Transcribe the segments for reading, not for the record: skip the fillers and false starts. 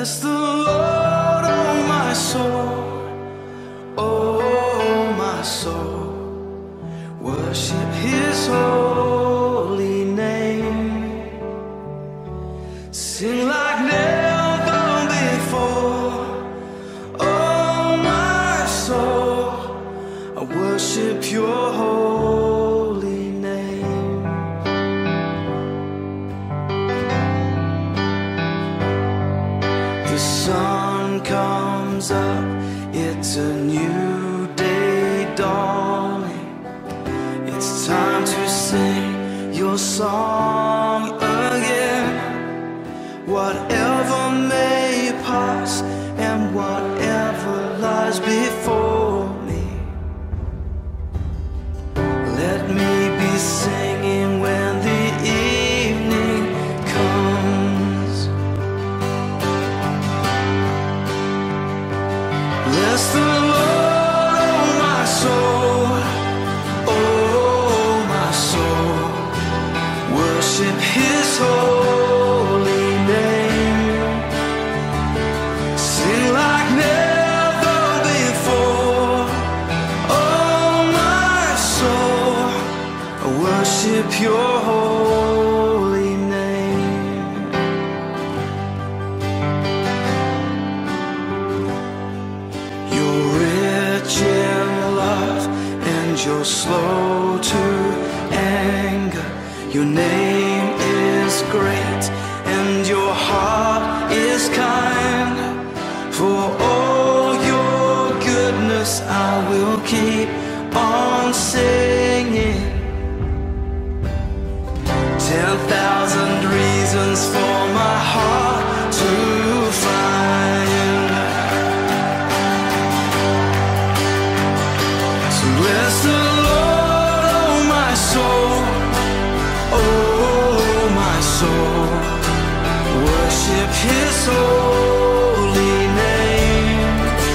Bless the Lord, oh my soul, oh my soul. Worship His holy name. Sing like never before, oh my soul. I worship Your holy name. The sun comes up, it's a new day dawning. It's time to sing Your song again. Whatever may pass and whatever lies before me, let me be singing when the evening comes. Bless the Lord, oh my soul, oh my soul. Worship His holy name. Sing like never before, oh my soul. I worship Your holy name. You're rich in love and You're slow to anger. Your name is great and Your heart is kind. For all Your goodness I will keep on singing. 10,000 reasons for my heart to find. So bless the Lord, oh my soul, oh my soul. Worship His holy name.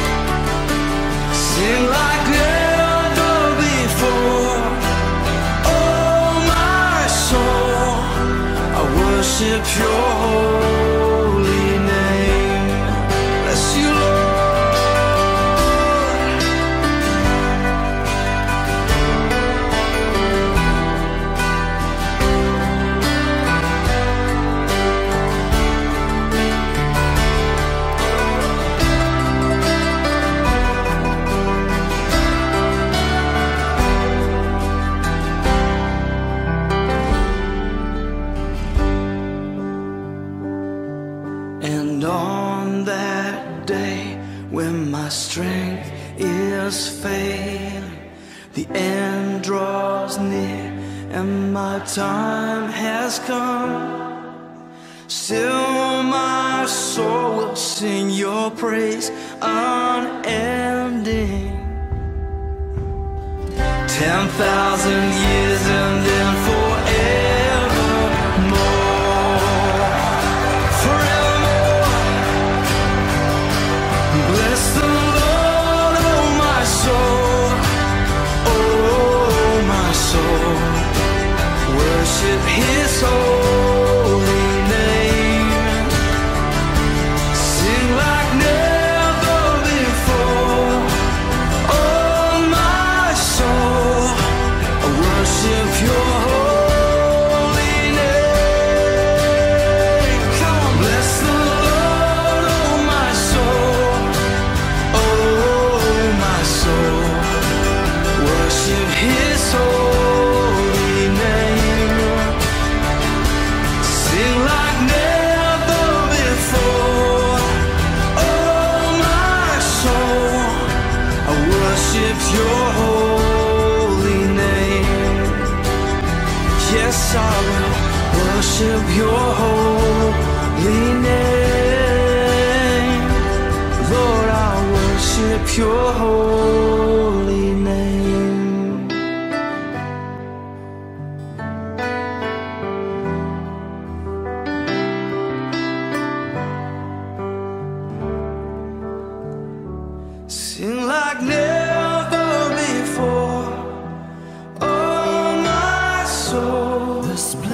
Sing like never before, oh my soul. I worship Your holy name. Bless You, Lord. And on that day when my strength is failing, the end draws near and my time has come, still my soul will sing Your praise unending. 10,000 years and then forevermore, forevermore. Bless the Lord, oh my soul, oh my soul. Worship His holy name. Sing like never before, oh my soul. I worship Your holy name. Come on, bless the Lord, oh my soul, oh my soul. Worship His holy name. Sing like never before, oh my soul. I worship Your holy name. Yes, I will worship Your holy name. Lord, I worship Your holy name. Sing like never before, oh my soul. The